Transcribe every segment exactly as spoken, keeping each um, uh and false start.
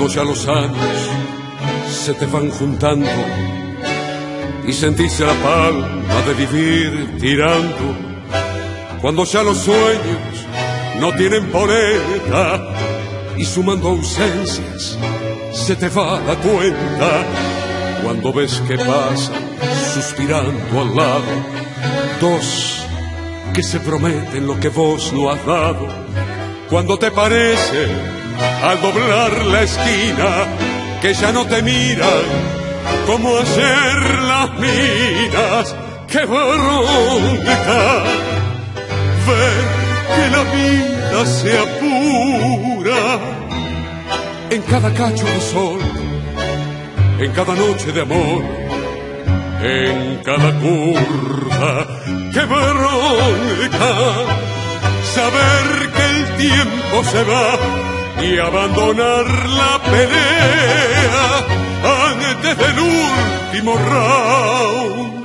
ya los años se te van juntando y sentís la palma de vivir tirando, cuando ya los sueños no tienen boleta y sumando ausencias se te va la cuenta, cuando ves que pasan suspirando al lado dos que se prometen lo que vos no has dado, cuando te parece al doblar la esquina que ya no te miran como ayer las minas. ¡Qué bronca ver que la vida se apura en cada cacho de sol, en cada noche de amor, en cada curva! ¡Qué bronca saber que el tiempo se va y abandonar la pelea antes del último round!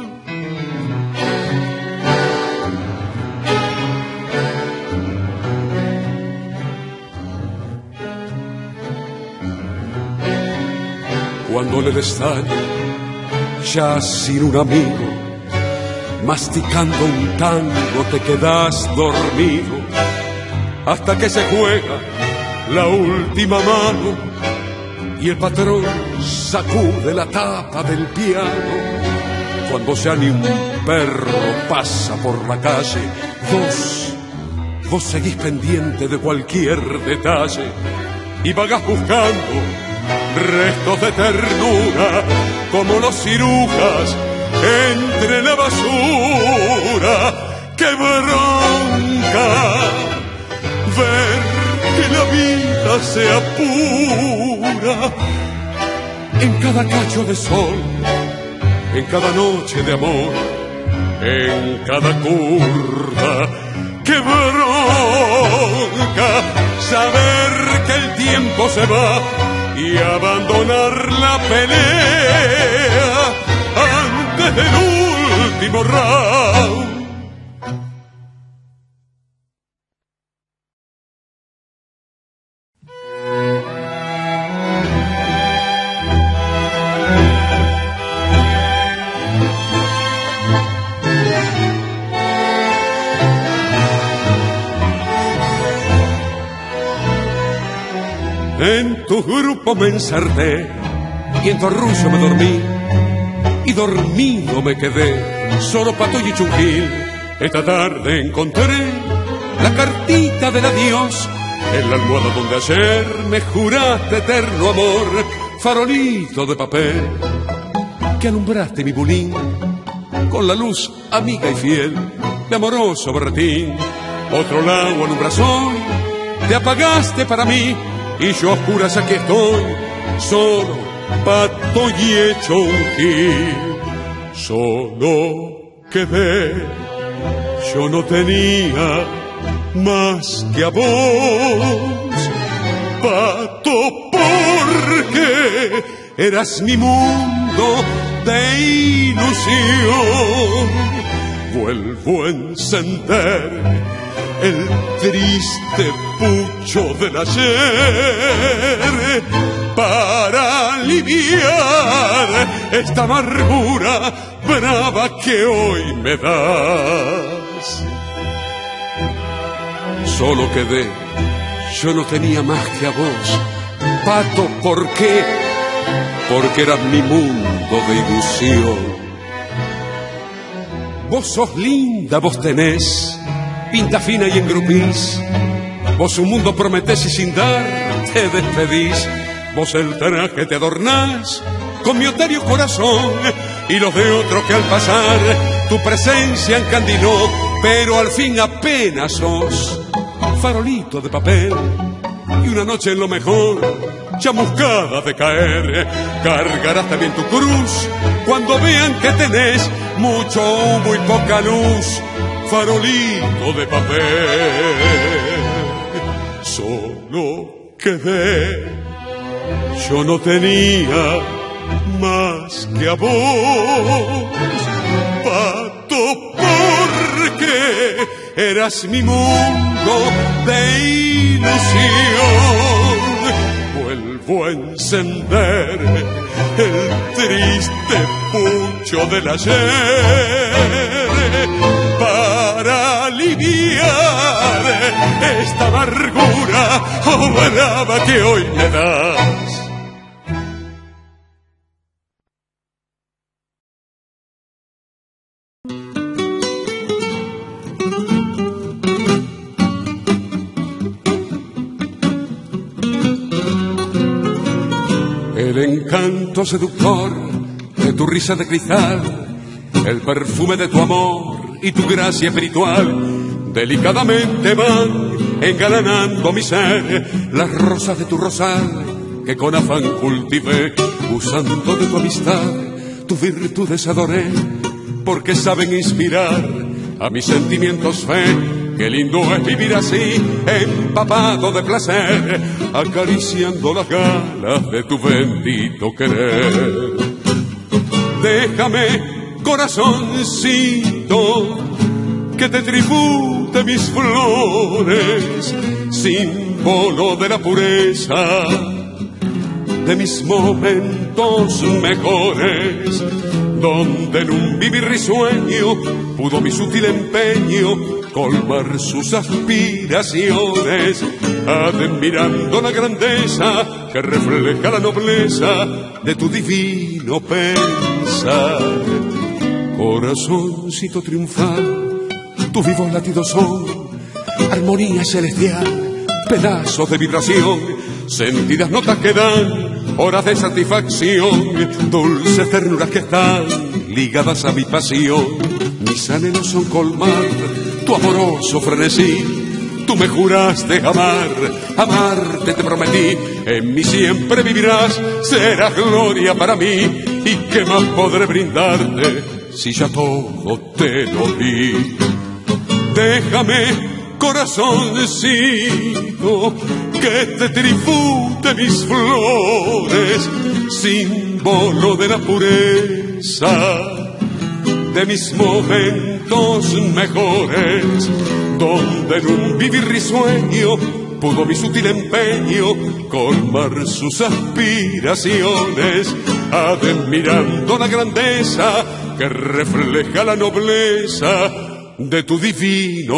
Cuando en el estadio, ya sin un amigo, masticando un tango te quedas dormido, hasta que se juega la última mano y el patrón sacude la tapa del piano. Cuando ya ni un perro pasa por la calle, vos, vos seguís pendiente de cualquier detalle y vagás buscando restos de ternura como los cirujas entre la basura. ¡Qué bronca ver que la vida se apura en cada cacho de sol, en cada noche de amor, en cada curva! ¡Qué bronca saber que el tiempo se va y abandonar la pelea antes del último round! En tu grupo me ensarté y en tu arrullo me dormí, y dormido me quedé, solo pato y chunquil. Esta tarde encontré la cartita del adiós en la almohada donde ayer me juraste eterno amor. Farolito de papel que alumbraste mi bulín con la luz amiga y fiel de amoroso berretín. Otro lago alumbras hoy, te apagaste para mí, y yo a oscuras aquí estoy, solo, pato y hecho un gil. Solo quedé, yo no tenía más que a vos, pato, porque eras mi mundo de ilusión. Vuelvo a encender el triste pucho del ayer para aliviar esta amargura brava que hoy me das. Solo quedé, yo no tenía más que a vos, pato, ¿por qué? Porque eras mi mundo de ilusión. Vos sos linda, vos tenés pinta fina y engrupís, vos un mundo prometés y sin dar te despedís. Vos el traje te adornás con mi otario corazón y los de otros que al pasar tu presencia encandiló, pero al fin apenas sos farolito de papel y una noche en lo mejor chamuscada de caer. Cargarás también tu cruz cuando vean que tenés mucho humo y poca luz, farolito de papel. Solo quedé, yo no tenía más que a vos, pato, porque eras mi mundo de ilusión. Vuelvo vuelvo a encender el triste pucho del ayer para aliviar esta amargura oh, brava que hoy me das. El encanto seductor de tu risa de cristal, el perfume de tu amor y tu gracia espiritual, delicadamente van engalanando mi ser. Las rosas de tu rosal que con afán cultivé, usando de tu amistad, tus virtudes adoré, porque saben inspirar a mis sentimientos fe. Qué lindo es vivir así, empapado de placer, acariciando las galas de tu bendito querer. Déjame, corazoncito, que te tribute mis flores, símbolo de la pureza de mis momentos mejores, donde en un vivir risueño pudo mi sutil empeño colmar sus aspiraciones, admirando la grandeza que refleja la nobleza de tu divino pensar. Corazoncito triunfal, tus vivos latidos son armonía celestial, pedazos de vibración, sentidas notas que dan horas de satisfacción, dulces ternuras que están ligadas a mi pasión. Mis anhelos son colmar tu amoroso frenesí, tú me juraste amar, amarte te prometí, en mí siempre vivirás, serás gloria para mí, y qué más podré brindarte si ya todo te lo di. Déjame, corazoncito, que te tribute mis flores, símbolo de la pureza de mis momentos mejores, donde en un vivir risueño pudo mi sutil empeño colmar sus aspiraciones, admirando la grandeza que refleja la nobleza de tu divino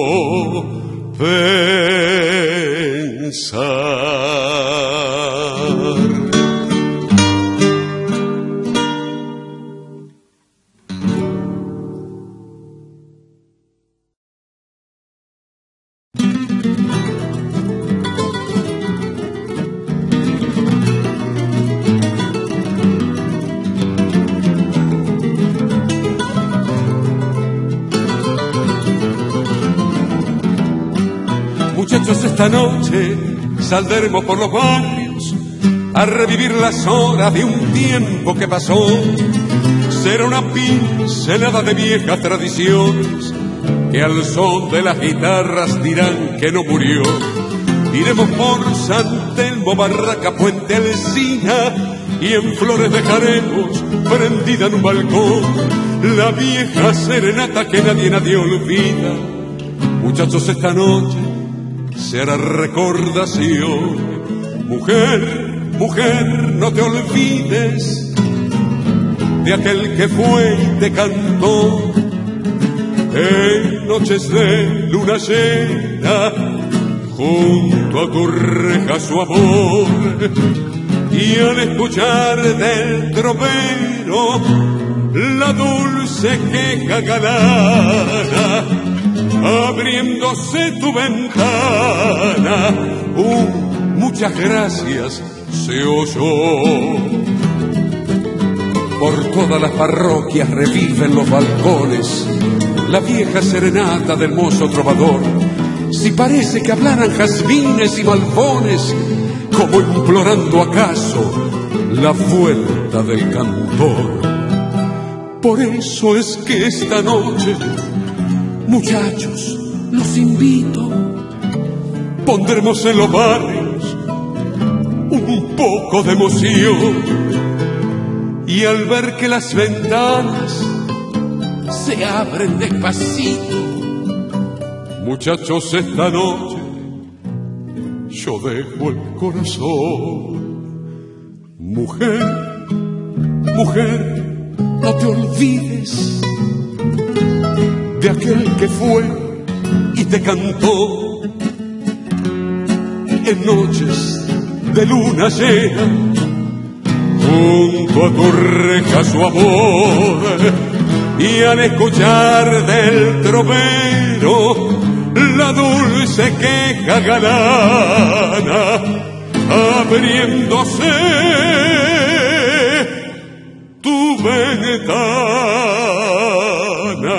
pensar. Muchachos, esta noche saldremos por los barrios a revivir las horas de un tiempo que pasó. Será una pincelada de viejas tradiciones que al son de las guitarras dirán que no murió. Iremos por San Telmo, Barraca, Puente Alsina, y en flores dejaremos prendida en un balcón la vieja serenata que nadie, nadie olvida. Muchachos, esta noche se hará recordación. Mujer, mujer, no te olvides de aquel que fue y te cantó en noches de luna llena, junto a tu reja su amor. Y al escuchar del tropero la dulce queja galana, abriéndose tu ventana, uh, muchas gracias se oyó. Por todas las parroquias reviven los balcones la vieja serenata del mozo trovador. Si parece que hablaran jazmines y malbones, como implorando acaso la vuelta del cantor. Por eso es que esta noche, muchachos, los invito, pondremos en los barrios un poco de emoción. Y al ver que las ventanas se abren despacito, muchachos, esta noche yo dejo el corazón. Mujer, mujer, no te olvides de aquel que fue y te cantó en noches de luna llena, junto a tu reja su amor, y al escuchar del trovero la dulce queja galana, abriéndose tu ventana.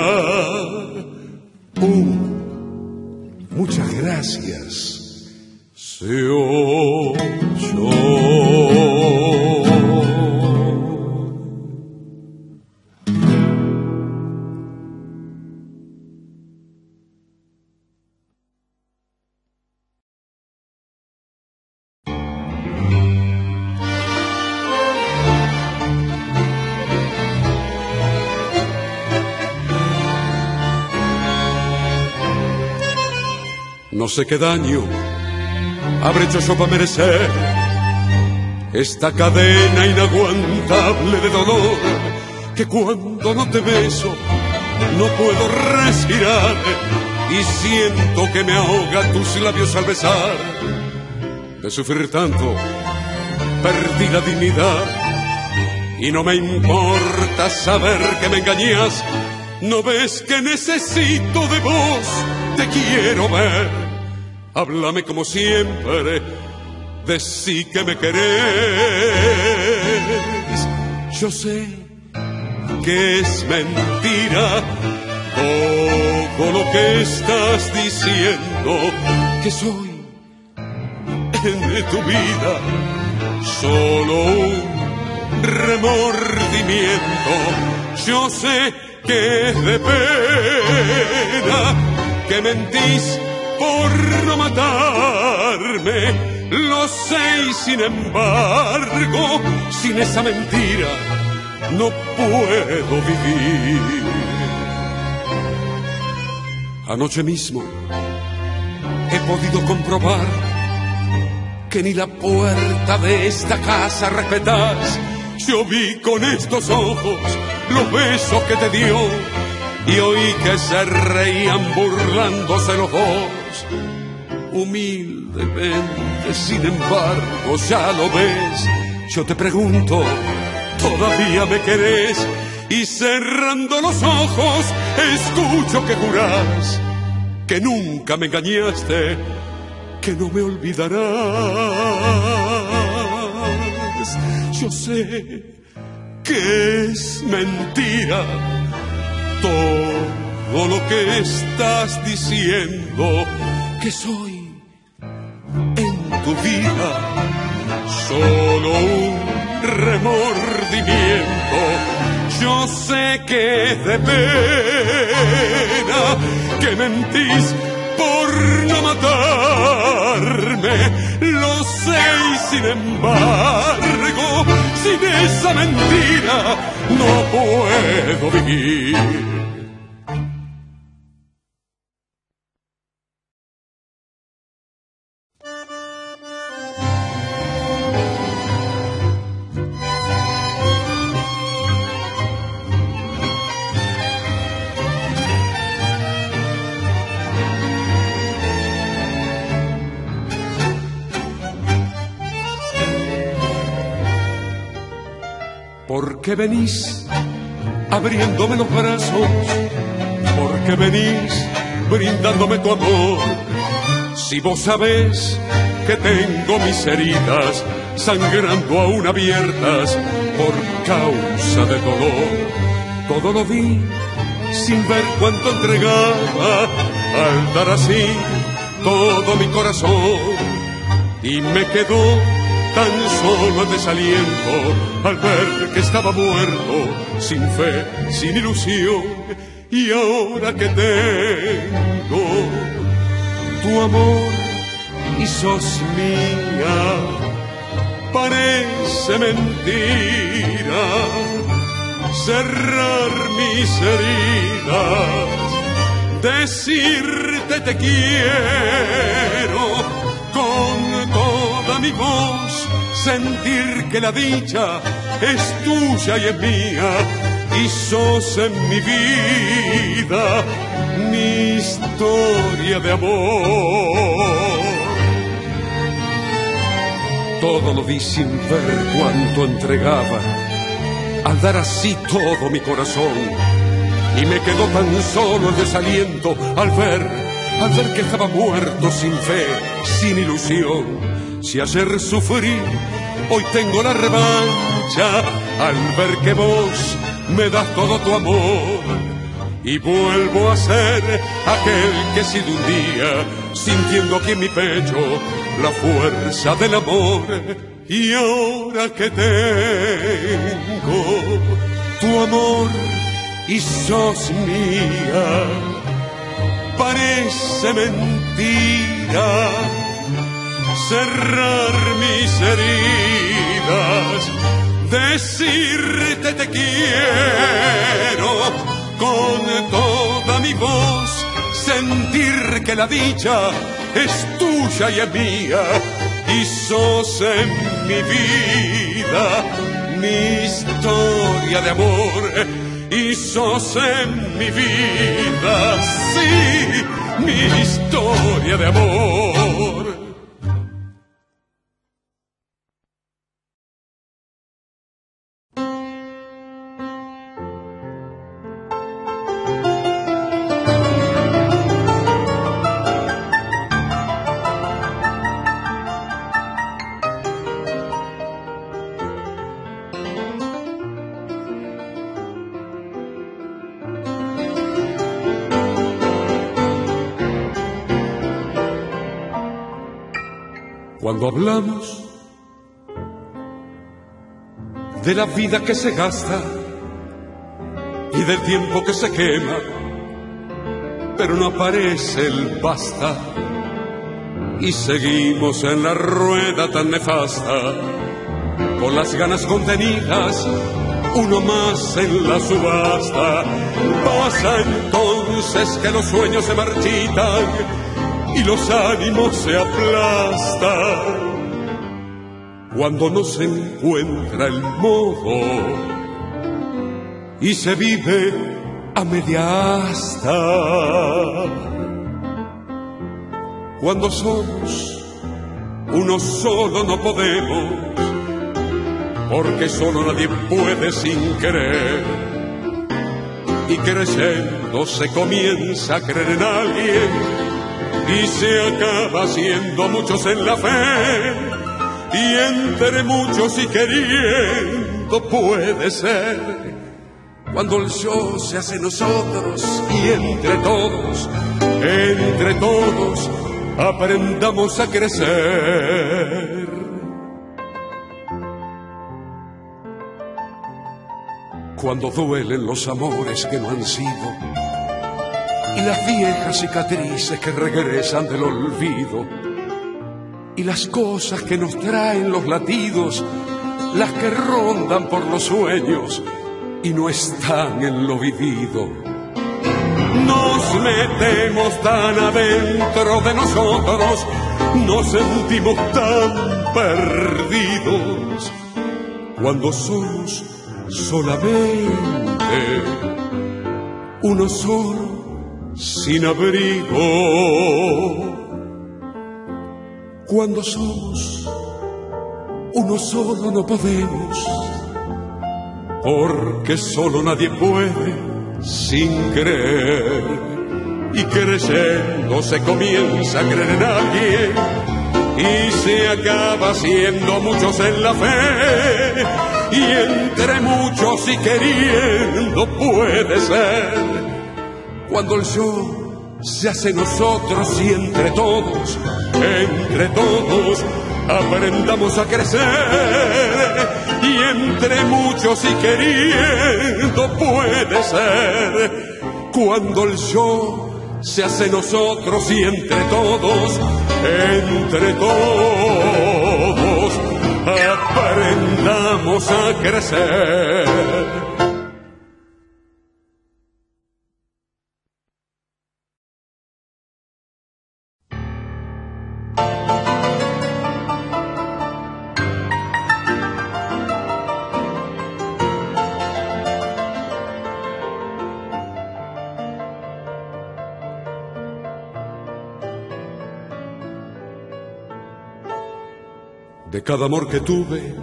Oh, muchas gracias, se oyó. No sé qué daño habré hecho yo para merecer esta cadena inaguantable de dolor, que cuando no te beso no puedo respirar y siento que me ahoga tus labios al besar. De sufrir tanto perdí la dignidad y no me importa saber que me engañas. ¿No ves que necesito de vos? Te quiero ver. Háblame como siempre, decí que me querés. Yo sé que es mentira todo lo que estás diciendo, que soy en tu vida solo un remordimiento. Yo sé que es de pena, que mentís por no matarme, lo sé y sin embargo, sin esa mentira no puedo vivir. Anoche mismo he podido comprobar que ni la puerta de esta casa respetás. Yo vi con estos ojos los besos que te dio y oí que se reían burlándose los dos. Humildemente, sin embargo, ya lo ves. Yo te pregunto, ¿todavía me querés? Y cerrando los ojos, escucho que jurás que nunca me engañaste, que no me olvidarás. Yo sé que es mentira todo lo que estás diciendo, que soy en tu vida solo un remordimiento. Yo sé que es de pena, que mentís por no matarme, lo sé y sin embargo, sin esa mentira no puedo vivir. ¿Por qué venís abriéndome los brazos? ¿Por qué venís brindándome tu amor? Si vos sabés que tengo mis heridas sangrando aún abiertas por causa de dolor. Todo lo vi sin ver cuánto entregaba al dar así todo mi corazón, y me quedó tan solo el desaliento al ver que estaba muerto, sin fe, sin ilusión. Y ahora que tengo tu amor y sos mía, parece mentira cerrar mis heridas, decirte te quiero con toda mi voz sentir que la dicha es tuya y es mía, y sos en mi vida mi historia de amor. Todo lo di sin ver cuánto entregaba, al dar así todo mi corazón, y me quedó tan solo el desaliento al ver, al ver que estaba muerto sin fe, sin ilusión. Si ayer sufrí, hoy tengo la revancha, al ver que vos me das todo tu amor, y vuelvo a ser aquel que he sido un día, sintiendo aquí en mi pecho la fuerza del amor. Y ahora que tengo tu amor y sos mía, parece mentira cerrar mis heridas, decirte te quiero con toda mi voz, sentir que la dicha es tuya y es mía, y sos en mi vida mi historia de amor, y sos en mi vida, sí, mi historia de amor. Cuando hablamos de la vida que se gasta y del tiempo que se quema, pero no aparece el basta, y seguimos en la rueda tan nefasta, con las ganas contenidas, uno más en la subasta. Pasa entonces que los sueños se marchitan y los ánimos se aplastan, cuando no se encuentra el modo y se vive a media asta. Cuando somos uno solo no podemos, porque solo nadie puede sin querer, y creyendo se comienza a creer en alguien, y se acaba siendo muchos en la fe, y entre muchos y queriendo puede ser, cuando el yo se hace nosotros y entre todos, entre todos aprendamos a crecer. Cuando duelen los amores que no han sido y las viejas cicatrices que regresan del olvido, y las cosas que nos traen los latidos, las que rondan por los sueños y no están en lo vivido. Nos metemos tan adentro de nosotros, nos sentimos tan perdidos, cuando somos solamente uno solo sin abrigo, cuando somos uno solo no podemos, porque solo nadie puede sin creer, y creyendo se comienza a creer en alguien, y se acaba siendo muchos en la fe, y entre muchos y queriendo puede ser, cuando el yo se hace nosotros y entre todos, entre todos aprendamos a crecer, y entre muchos y queriendo puede ser, cuando el yo se hace nosotros y entre todos, entre todos aprendamos a crecer. De cada amor que tuve,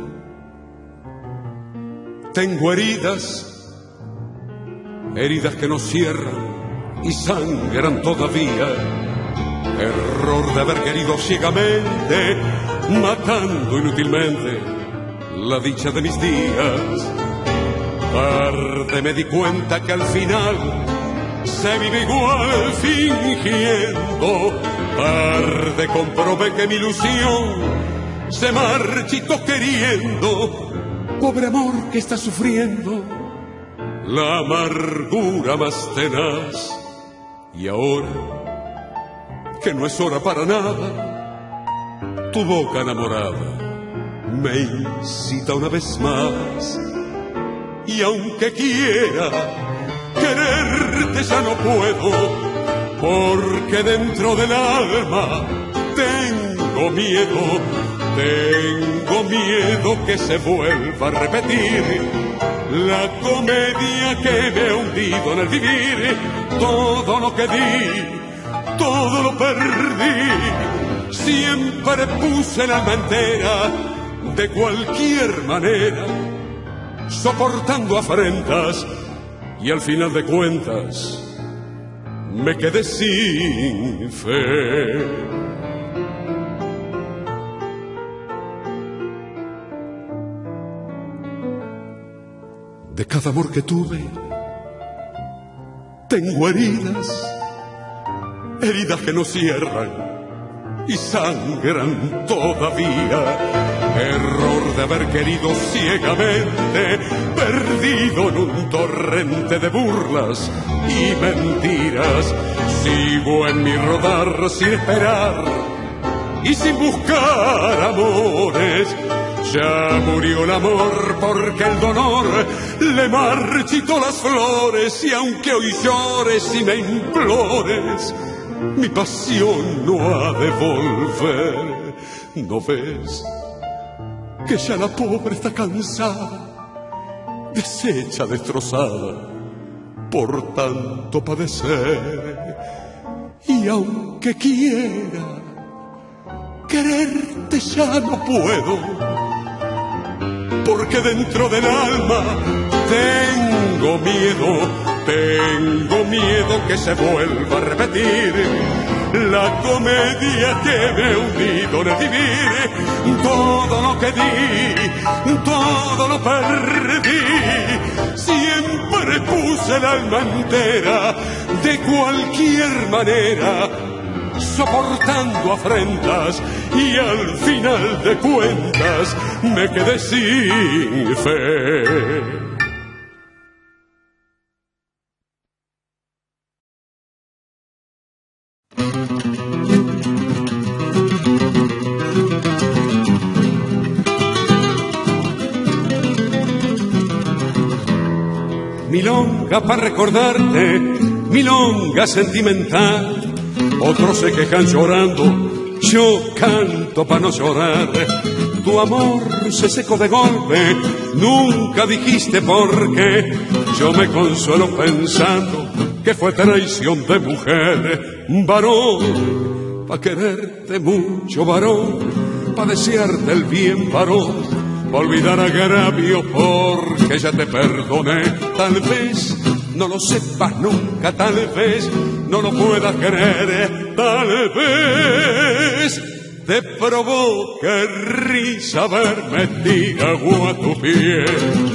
tengo heridas, heridas que no cierran y sangran todavía. Error de haber querido ciegamente, matando inútilmente la dicha de mis días. Tarde me di cuenta que al final se vive igual fingiendo. Tarde comprobé que mi ilusión se marchitó queriendo. Pobre amor que está sufriendo la amargura más tenaz. Y ahora que no es hora para nada, tu boca enamorada me incita una vez más. Y aunque quiera quererte ya no puedo, porque dentro del alma tengo miedo, tengo miedo que se vuelva a repetir la comedia que me ha hundido en el vivir. Todo lo que di, todo lo perdí, siempre puse el alma entera, de cualquier manera, soportando afrentas, y al final de cuentas me quedé sin fe. De cada amor que tuve, tengo heridas, heridas que no cierran y sangran todavía. Error de haber querido ciegamente, perdido en un torrente de burlas y mentiras. Sigo en mi rodar sin esperar y sin buscar amores. Ya murió el amor porque el dolor le marchitó las flores. Y aunque hoy llores y me implores, mi pasión no ha de volver. ¿No ves que ya la pobre está cansada, deshecha, destrozada por tanto padecer? Y aunque quiera quererte ya no puedo, porque dentro del alma tengo miedo, tengo miedo que se vuelva a repetir la comedia que me ha hundido en el vivir. Todo lo que di, todo lo perdí, siempre puse el alma entera, de cualquier manera, soportando afrentas, y al final de cuentas me quedé sin fe. Milonga para recordarte, milonga sentimental. Otros se quejan llorando, yo canto para no llorar. Tu amor se secó de golpe, nunca dijiste por qué. Yo me consuelo pensando que fue traición de mujer. Varón, pa' quererte mucho, varón, pa' desearte el bien, varón, pa' olvidar agravio porque ya te perdoné. Tal vez no lo sepas nunca, tal vez no lo puedas creer, tal vez te provoque risa verme tirado a tus pies.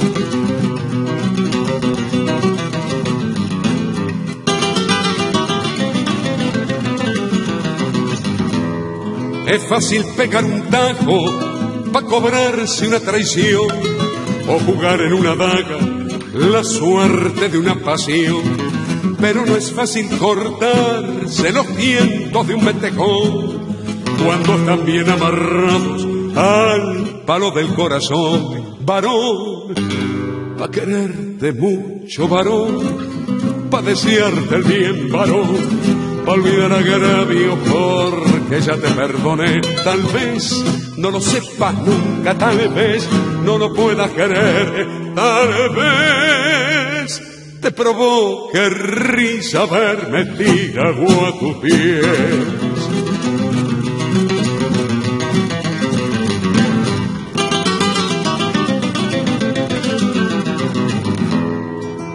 Es fácil pegar un tajo pa' cobrarse una traición, o jugar en una daga la suerte de una pasión. Pero no es fácil cortarse los vientos de un metejón cuando están bien amarrados al palo del corazón. Varón, pa' quererte mucho, varón, pa' desearte el bien, varón, pa' olvidar agravio porque ya te perdoné. Tal vez no lo sepas nunca, tal vez no lo puedas querer, tal vez te provoque risa verme tirado a tus pies.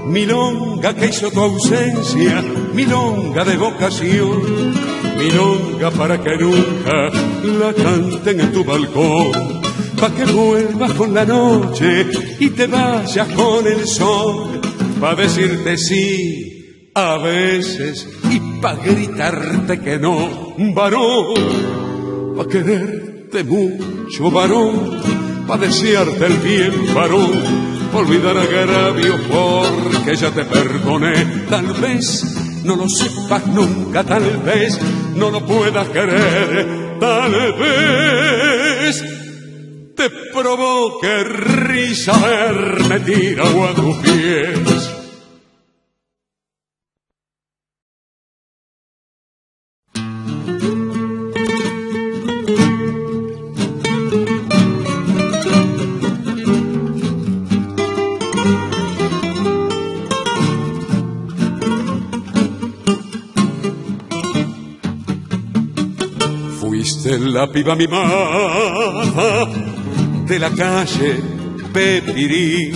milonga que hizo tu ausencia, milonga de vocación, milonga para que nunca la canten en tu balcón, pa' que vuelvas con la noche y te vayas con el sol, pa' decirte sí a veces y pa' gritarte que no, varón, pa' quererte mucho, varón, pa' desearte el bien, varón, pa' olvidar agravios porque ya te perdoné. Tal vez no lo sepas nunca, tal vez no lo puedas querer, tal vez te provoque risa verme tirado a tus pies. Fuiste la piba mimada de la calle Pepirí,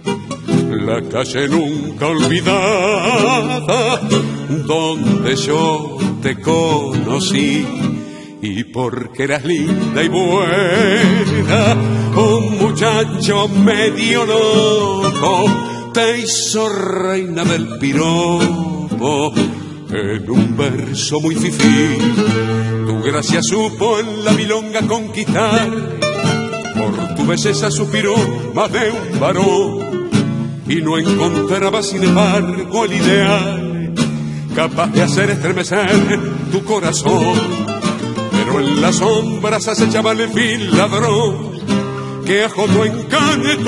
la calle nunca olvidada, donde yo te conocí. Y porque eras linda y buena, un muchacho medio loco te hizo reina del piropo en un verso muy fifí. Tu gracia supo en la milonga conquistar, por tu belleza suspiró más de un varón, y no encontraba sin embargo el ideal capaz de hacer estremecer tu corazón. Pero en las sombras acechaba el vil ladrón que ajó tu encanto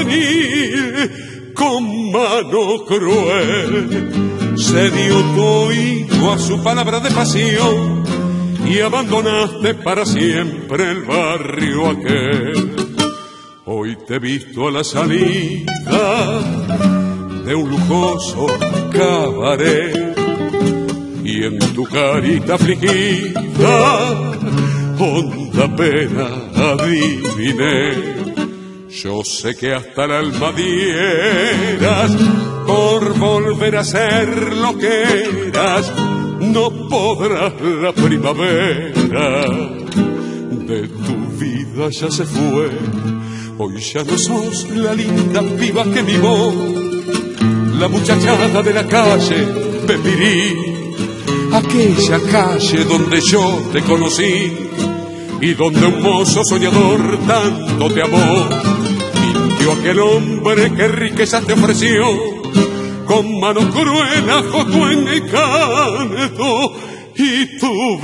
juvenil con mano cruel. Se dio tu oído a su palabra de pasión y abandonaste para siempre el barrio aquel. Hoy te he visto a la salida de un lujoso cabaret y en tu carita afligida honda pena adiviné. Yo sé que hasta el alma dieras por volver a ser lo que eras. No podrás la primavera de tu vida ya se fue. Hoy ya no sos la linda piba que vivó, la muchachada de la calle Pepirí, aquella calle donde yo te conocí y donde un mozo soñador tanto te amó. Mintió aquel hombre que riquezas te ofreció, con mano cruel ajó tu encanto y tu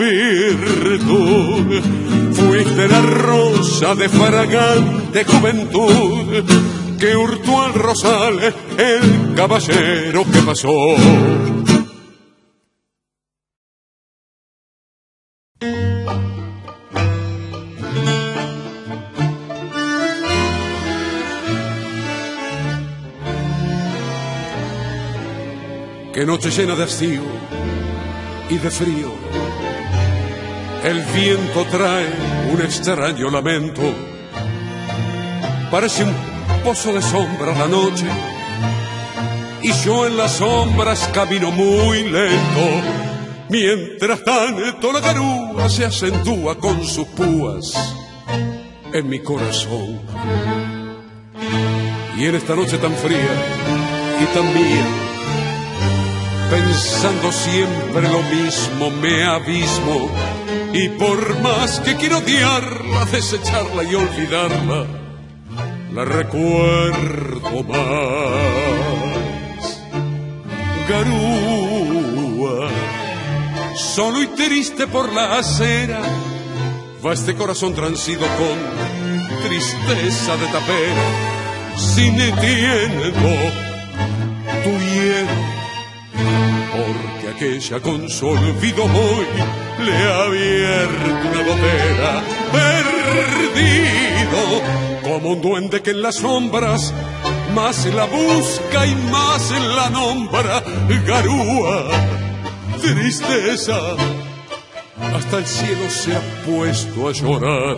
virtud. Fuiste la rosa de fragante juventud que hurtó al rosal el caballero que pasó. Qué noche llena de hastío y de frío, el viento trae un extraño lamento. Parece un pozo de sombra la noche y yo en las sombras camino muy lento. Mientras tanto la garúa se acentúa con sus púas en mi corazón. Y en esta noche tan fría y tan mía, pensando siempre lo mismo, me abismo. Y por más que quiero odiarla, desecharla y olvidarla, la recuerdo más. Garúa, solo y triste por la acera, va este corazón transido con tristeza de tapera, sintiendo tu hielo, porque aquella con su olvido hoy le ha abierto una gotera. Perdido como un duende que en las sombras más la busca y más la nombra. Garúa, tristeza, hasta el cielo se ha puesto a llorar.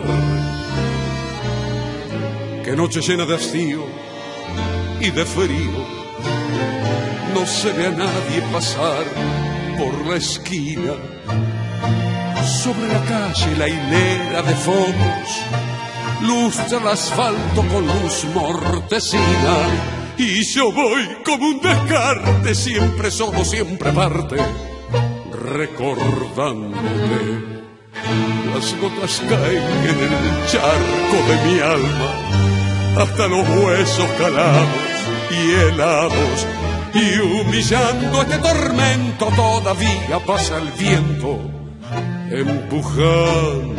Qué noche llena de hastío y de frío, no se ve a nadie pasar por la esquina. Sobre la calle la hilera de focos lustra el asfalto con luz mortecina. Y yo voy como un descarte, siempre solo, siempre aparte, recordándote. Las gotas caen en el charco de mi alma, hasta los huesos calados y helados, y humillando este tormento todavía pasa el viento empujándome.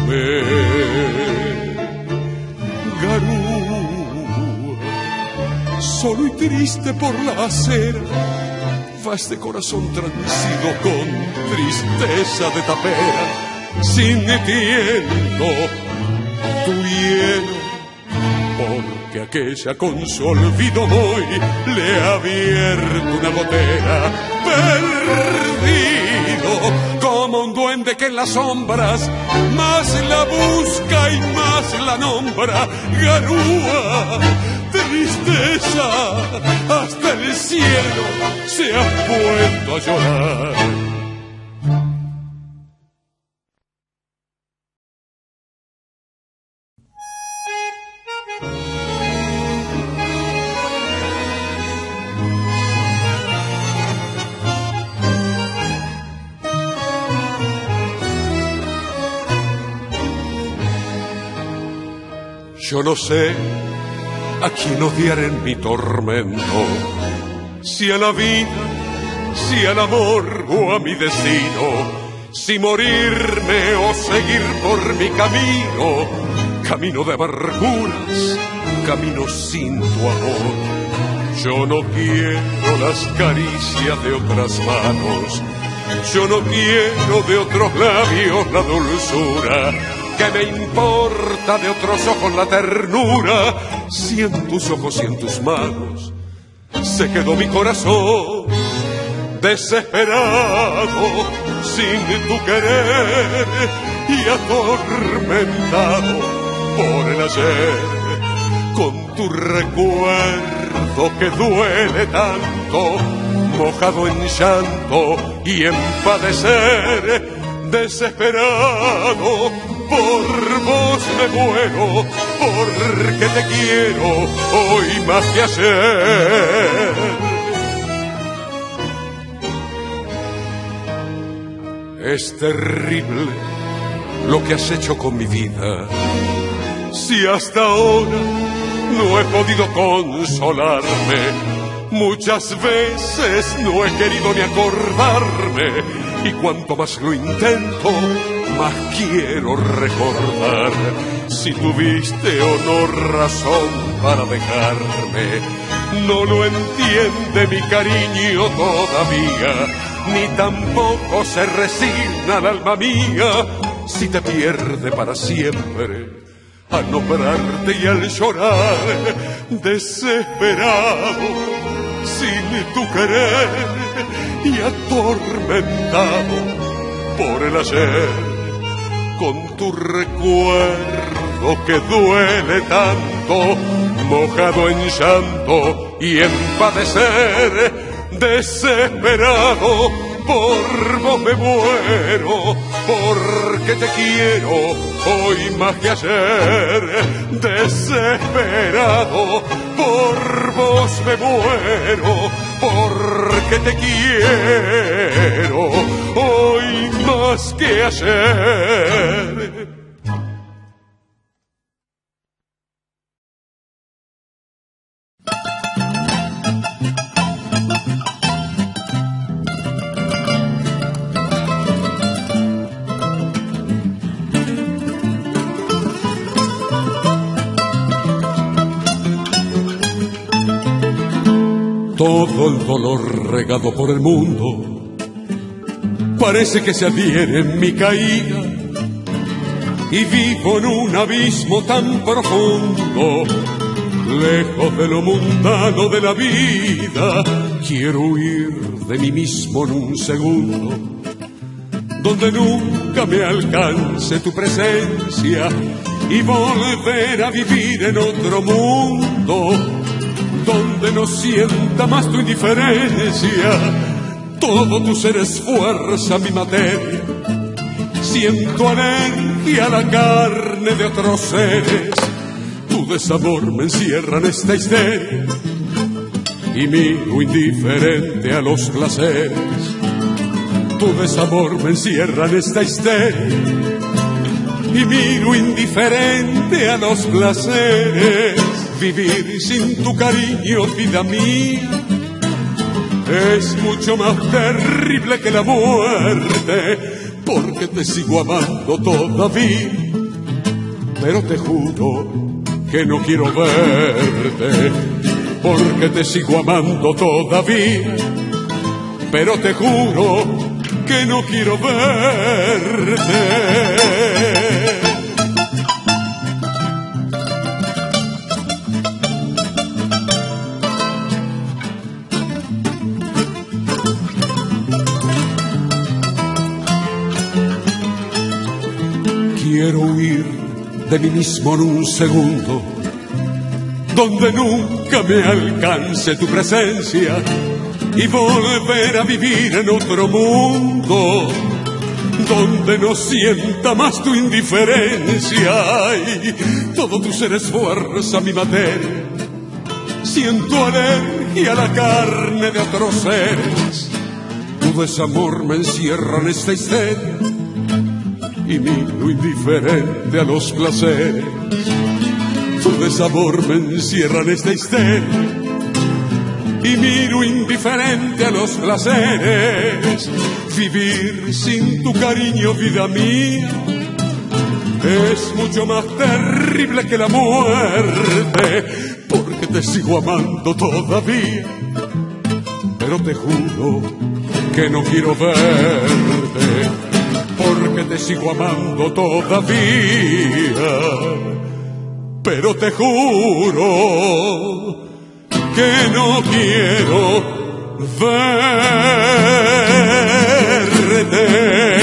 Garúa, solo y triste por la acera, va este corazón transido con tristeza de tapera, sintiendo tu hielo, porque aquella con su olvido hoy le ha abierto una gotera. Perdido como un duende que en las sombras más la busca y más la nombra. Garúa, tristeza, hasta el cielo se ha vuelto a llorar. Yo no sé a quién odiar en mi tormento, si a la vida, si al amor o a mi destino, si morirme o seguir por mi camino, camino de amarguras, camino sin tu amor. Yo no quiero las caricias de otras manos, yo no quiero de otros labios la dulzura. ¿Qué me importa de otros ojos la ternura? Si en tus ojos y en tus manos se quedó mi corazón desesperado, sin tu querer y atormentado por el ayer, con tu recuerdo que duele tanto, mojado en llanto y en padecer, desesperado. Por vos me muero, porque te quiero hoy más que ayer. Es terrible lo que has hecho con mi vida. Si hasta ahora no he podido consolarme, muchas veces no he querido ni acordarme. Y cuanto más lo intento, más quiero recordar. Si tuviste o no razón para dejarme, no lo entiende mi cariño todavía, ni tampoco se resigna el alma mía. Si te pierde para siempre, al nombrarte y al llorar, desesperado, sin tu querer y atormentado por el ayer, con tu recuerdo que duele tanto, mojado en llanto y en padecer, desesperado, por vos me muero, porque te quiero hoy más que ayer, desesperado, por vos me muero, porque te quiero hoy más que ayer. Todo el dolor regado por el mundo parece que se adhiere en mi caída, y vivo en un abismo tan profundo, lejos de lo mundano de la vida. Quiero huir de mí mismo en un segundo, donde nunca me alcance tu presencia, y volver a vivir en otro mundo, donde no sienta más tu indiferencia, todo tu ser es fuerza, mi materia. Siento alergia a la carne de otros seres, tu desamor me encierra en esta histeria y miro indiferente a los placeres. Tu desamor me encierra en esta histeria y miro indiferente a los placeres. Vivir sin tu cariño, vida mía, es mucho más terrible que la muerte, porque te sigo amando todavía, pero te juro que no quiero verte, porque te sigo amando todavía, pero te juro que no quiero verte. Quiero huir de mí mismo en un segundo, donde nunca me alcance tu presencia, y volver a vivir en otro mundo, donde no sienta más tu indiferencia. Y todo tu ser es fuerza, mi materia. Siento alergia a la carne de otros seres. Tu desamor me encierra en esta histeria y miro indiferente a los placeres. Tu desamor me encierra en esta histeria y miro indiferente a los placeres. Vivir sin tu cariño, vida mía, es mucho más terrible que la muerte, porque te sigo amando todavía, pero te juro que no quiero verte, porque te sigo amando todavía, pero te juro que no quiero verte.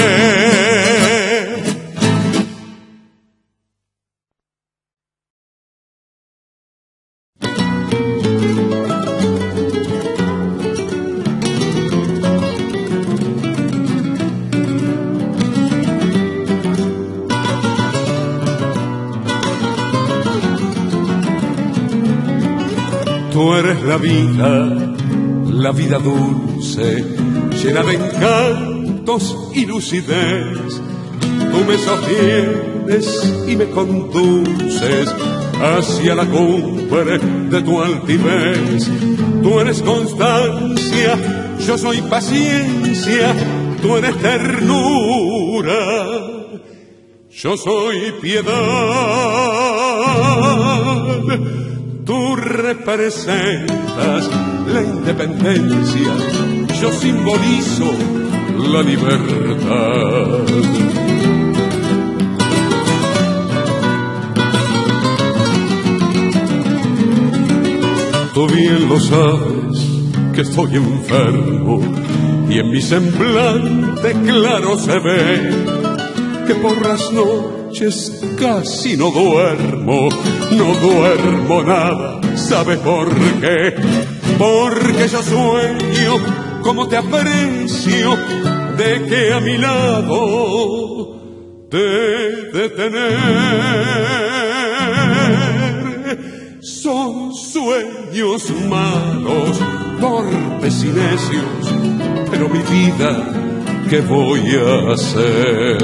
Tú eres la vida, la vida dulce, llena de encantos y lucidez. Tú me sostienes y me conduces hacia la cumbre de tu altivez. Tú eres constancia, yo soy paciencia, tú eres ternura, yo soy piedad. Tú representas la independencia, yo simbolizo la libertad. Tú bien lo sabes que estoy enfermo y en mi semblante claro se ve que por las noches casi no duermo, no duermo nada, ¿sabe por qué? Porque yo sueño como te aprecio, de que a mi lado te de tener. Son sueños malos, torpes y necios, pero mi vida, ¿qué voy a hacer?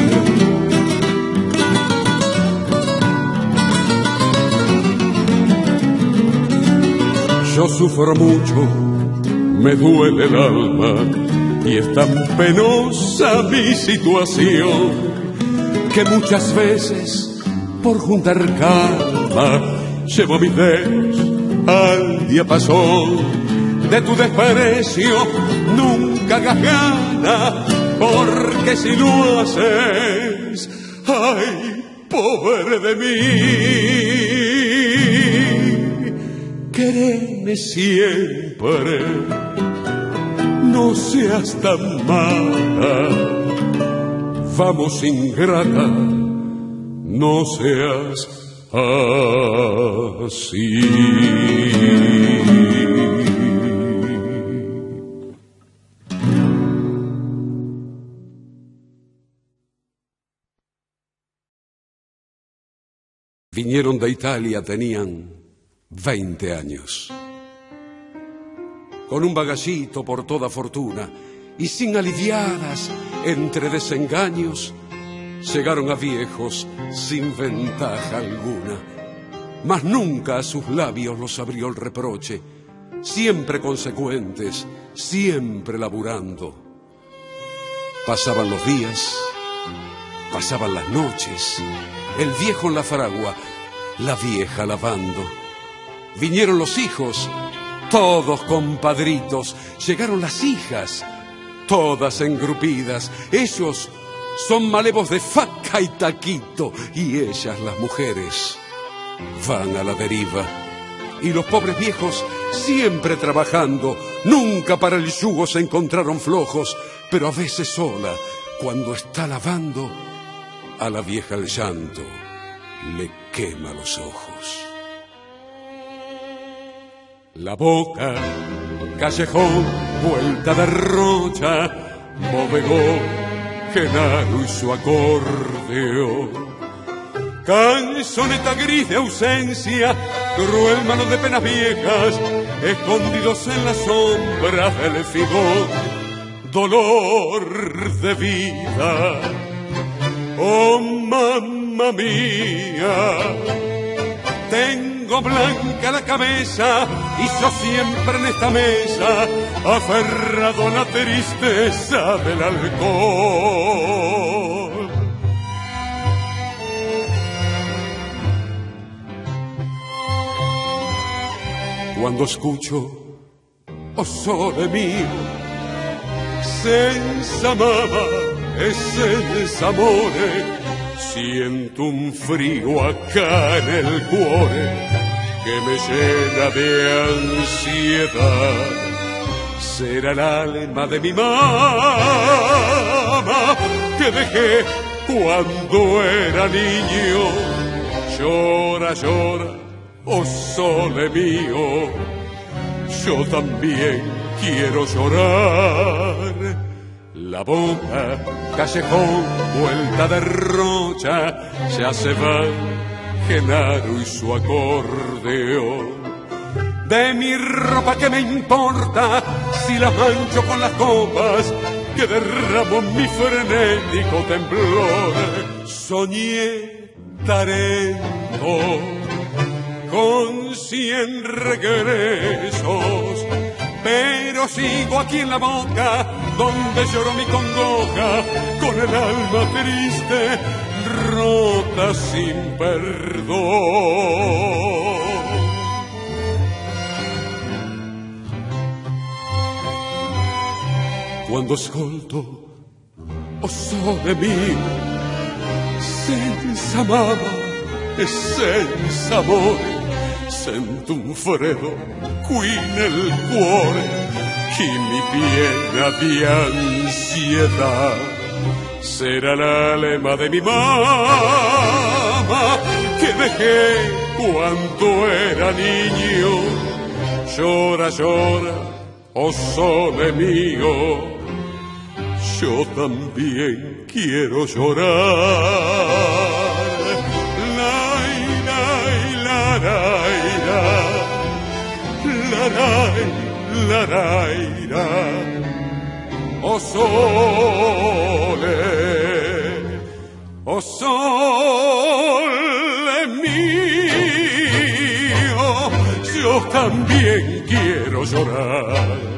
Yo sufro mucho, me duele el alma, y es tan penosa mi situación, que muchas veces, por juntar calma, llevo mis dedos al diapasón de tu desprecio. Nunca hagas gana, porque si lo haces, ay, pobre de mí. Quéreme siempre, no seas tan mala. Vamos, ingrata, no seas así. Vinieron de Italia, tenían veinte años. Con un bagallito por toda fortuna y sin aliviadas entre desengaños, llegaron a viejos sin ventaja alguna. Mas nunca a sus labios los abrió el reproche, siempre consecuentes, siempre laburando. Pasaban los días, pasaban las noches, el viejo en la fragua, la vieja lavando. Vinieron los hijos, todos compadritos, llegaron las hijas, todas engrupidas. Ellos son malevos de faca y taquito, y ellas, las mujeres, van a la deriva. Y los pobres viejos siempre trabajando, nunca para el yugo se encontraron flojos, pero a veces sola, cuando está lavando, a la vieja el llanto le quema los ojos. La boca, callejón, vuelta de rocha, bodegón, Genaro y su acordeón. Canzoneta gris de ausencia, cruel mano de penas viejas, escondidos en las sombras del figón, dolor de vida. Oh, mamma mía, tengo blanca la cabeza y yo siempre en esta mesa, aferrado a la tristeza del alcohol. Cuando escucho, oh sole mio, senza mamma e senza amore, siento un frío acá en el cuore que me llena de ansiedad. Será el alma de mi mamá que dejé cuando era niño. Llora, llora, oh sole mío, yo también quiero llorar. La boca, callejón, vuelta de rocha, ya se van Genaro y su acordeón. De mi ropa que me importa si la mancho con las copas que derramo mi frenético temblor. Soñé Tarento con cien regresos, pero sigo aquí en la boca donde lloro mi congoja, con el alma triste, rota sin perdón. Quando ascolto, oh sole mio, senza mamma e senza amore, sento un freddo qui nel cuore che mi piena di ansiedad. Será el alma de mi mamá que dejé cuando era niño. Llora, llora, oh sole mío, yo también quiero llorar. Lai, lai, la, lai, la, la, lai, la, lai, la. Oh sole, oh sole mío, yo también quiero llorar.